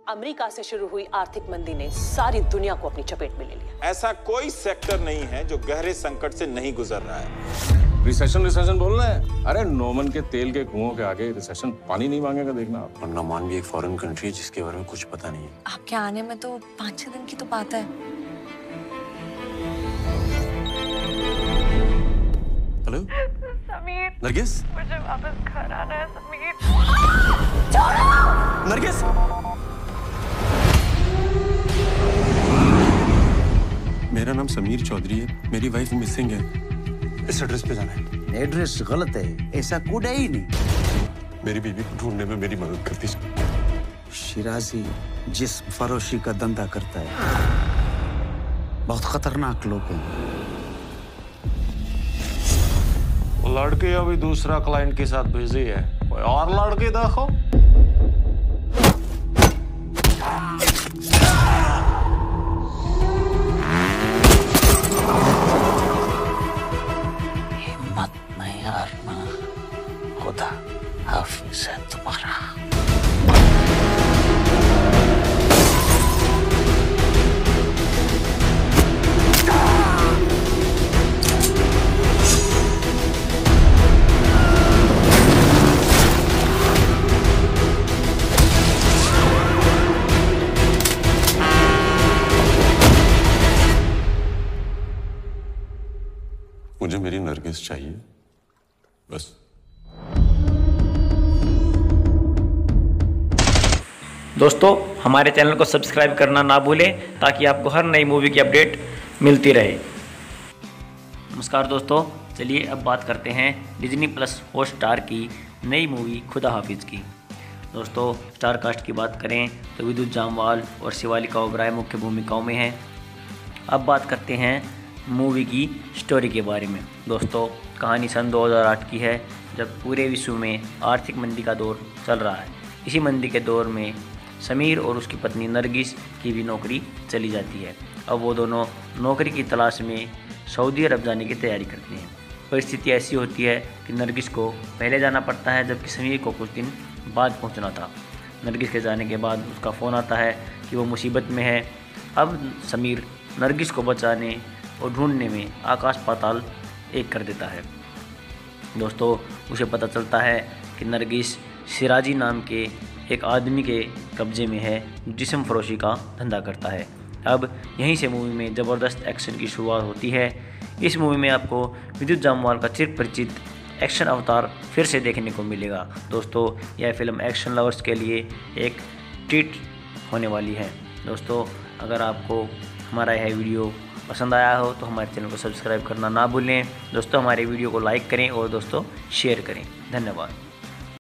America से शुरू हुई आर्थिक मंदी ने सारी दुनिया को अपनी चपेट में ले लिया। ऐसा कोई सेक्टर नहीं है जो गहरे संकट से नहीं गुजर रहा है। रिसेशन बोल रहे हैं। अरे नोमन के तेल के कुओं के आगे रिसेशन पानी नहीं मांगेगा, देखना आप। और नोमान भी एक फॉरेन कंट्री है जिसके बारे में कुछ पता नहीं है। आपके आने में तो 5-6 दिन की तो बात है। हेलो समीर, नरगिस, मुझे वापस घर आना है समीर। नरगिस, मेरा नाम समीर चौधरी है, मेरी वाइफ मिसिंग है। इस एड्रेस पे जाना है। एड्रेस गलत है, ऐसा कोड है ही नहीं। मेरी बीवी को ढूंढने में मेरी मदद कर दीजिए। शिराजी जिस्म फरोशी का धंधा करता है, बहुत खतरनाक लोग हैं। वो लड़की अभी दूसरा क्लाइंट के साथ बिजी है, कोई और लड़की देखो। हिम्मत नहीं हारना, खुदा हाफिज है तुम्हारा। मुझे मेरी नरगिस चाहिए, बस। दोस्तों, हमारे चैनल को सब्सक्राइब करना ना भूलें ताकि आपको हर नई मूवी की अपडेट मिलती रहे। नमस्कार दोस्तों, चलिए अब बात करते हैं डिज्नी प्लस हॉटस्टार की नई मूवी खुदा हाफिज़ की। दोस्तों, स्टार कास्ट की बात करें तो विद्युत जामवाल और शिवालिका ओबराय मुख्य भूमिकाओं में हैं। अब बात करते हैं मूवी की स्टोरी के बारे में। दोस्तों, कहानी सन 2008 की है, जब पूरे विश्व में आर्थिक मंदी का दौर चल रहा है। इसी मंदी के दौर में समीर और उसकी पत्नी नरगिस की भी नौकरी चली जाती है। अब वो दोनों नौकरी की तलाश में सऊदी अरब जाने की तैयारी करते हैं। परिस्थिति ऐसी होती है कि नरगिस को पहले जाना पड़ता है, जबकि समीर को कुछ दिन बाद पहुंचना था। नरगिस के जाने के बाद उसका फ़ोन आता है कि वो मुसीबत में है। अब समीर नरगिस को बचाने और ढूंढने में आकाश पाताल एक कर देता है। दोस्तों, उसे पता चलता है कि नरगिस सिराजी नाम के एक आदमी के कब्जे में है, जिस्म फरोशी का धंधा करता है। अब यहीं से मूवी में ज़बरदस्त एक्शन की शुरुआत होती है। इस मूवी में आपको विद्युत जामवाल का चिर परिचित एक्शन अवतार फिर से देखने को मिलेगा। दोस्तों, यह फिल्म एक्शन लवर्स के लिए एक ट्रीट होने वाली है। दोस्तों, अगर आपको हमारा यह वीडियो पसंद आया हो तो हमारे चैनल को सब्सक्राइब करना ना भूलें। दोस्तों, हमारे वीडियो को लाइक करें और दोस्तों शेयर करें। धन्यवाद।